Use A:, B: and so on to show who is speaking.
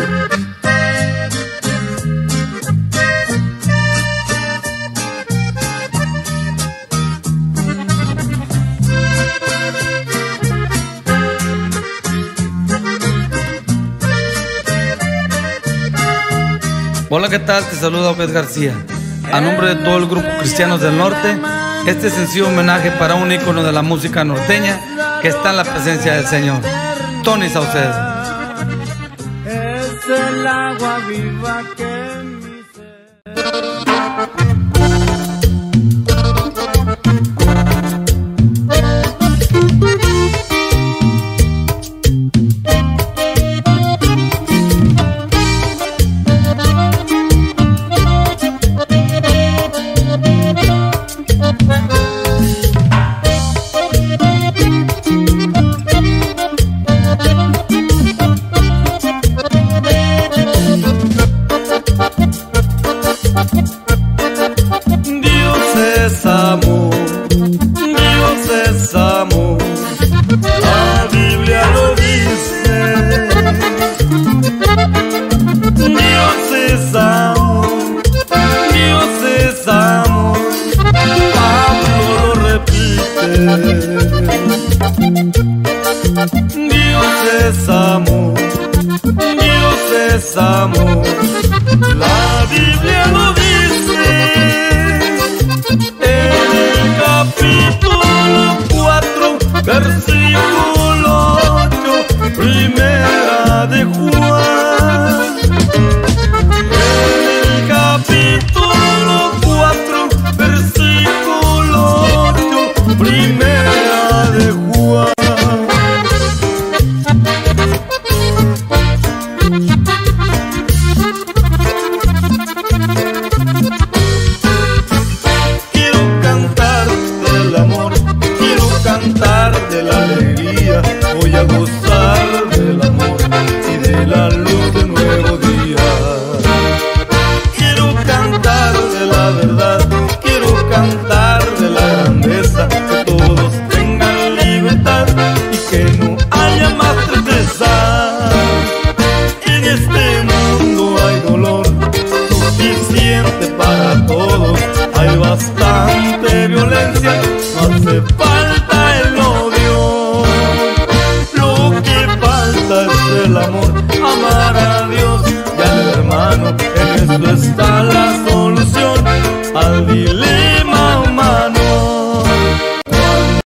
A: Hola, ¿qué tal? Te saluda Obed García. A nombre de todo el grupo Cristianos del Norte, este sencillo homenaje para un ícono de la música norteña que está en la presencia del Señor, Tony Saucedo.
B: Es el agua viva que en mi
C: amor, la Biblia lo dice en el capítulo 4, versículo 8, primera de Juan. En el capítulo 4, versículo 8, primera de Juan. De la alegría, voy a gozar del amor y de la luz de nuevo día. Quiero cantar de la verdad, quiero cantar de la grandeza, que todos tengan libertad y que no